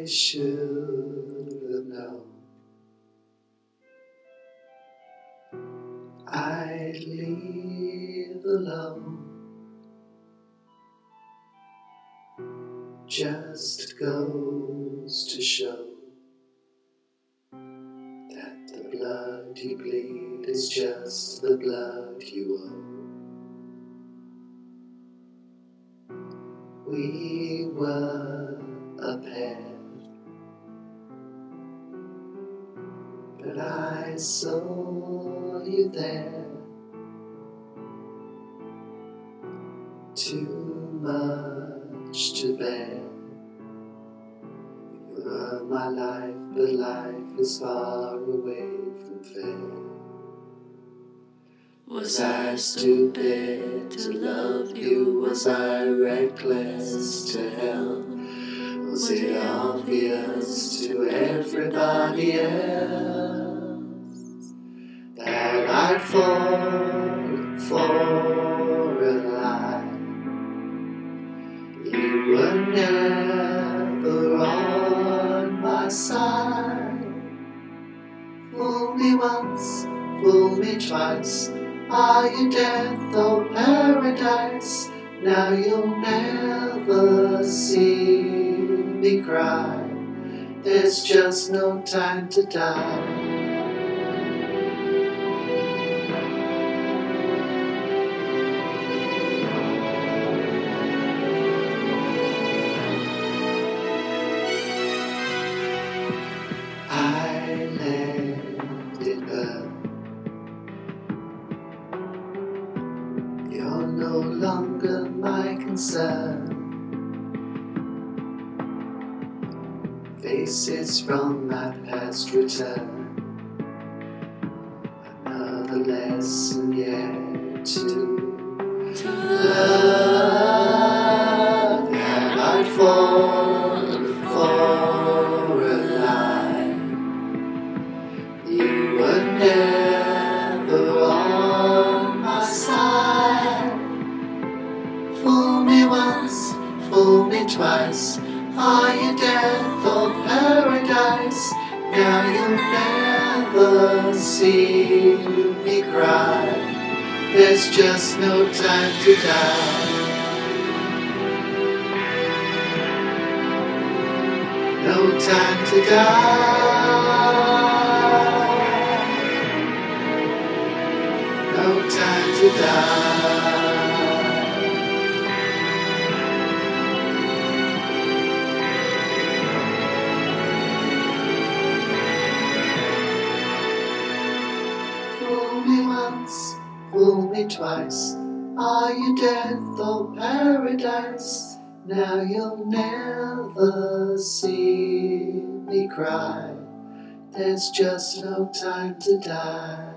I should have known I'd leave alone. Just goes to show that the blood you bleed is just the blood you owe. We were a pair, but I saw you there. Too much to bear. You were my life, but life is far away from fair. Was I stupid to love you? Was I reckless to help? Was it obvious to everybody else that I'd fall for a lie? You were never on my side. Fool me once, fool me twice. Are you death or paradise? Now you'll never see me cry. There's just no time to die. I let it burn. You're no longer my concern. Faces from my past return. Another lesson yet to learn. And I'd fallen for a lie. You were never on my side. Fool me once, fool me twice. Are you death or paradise? Now you'll never see me cry. There's just no time to die. No time to die. No time to die. Fool me once, fool me twice. Are you death or paradise? Now you'll never see me cry. There's just no time to die.